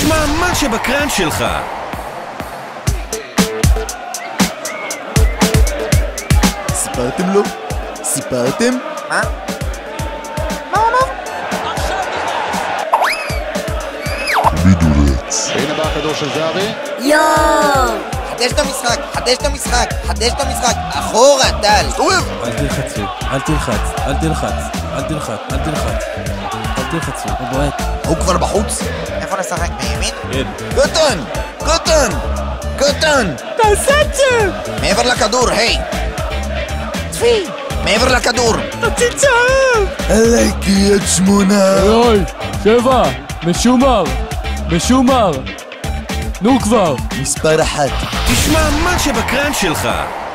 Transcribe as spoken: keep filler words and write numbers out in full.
תשמע מה שבקראנץ' שלך. סיפרתם לו? סיפרתם? מה? מה הוא אמר? בידורץ. הנה בא הכדור של זהבי. יואו! חדש את המשחק, חדש את המשחק, חדש את המשחק, אחורה, טל! אוהב! אל תלחצו, אל תלחץ, אל תלחץ, אל תלחץ, אל תלחץ. אל תלחצו, הוא בועט. הוא כבר בחוץ? איפה נשחק? בימין? כן. קטן! קטן! קטן! תעשה את זה! מעבר לכדור, היי! צפי! מעבר לכדור! תציצה! עלי קריית שמונה! אוי, שבע, משומר, משומר. נו כבר. מספר אחת. תשמע מה שבקראנץ' שלך.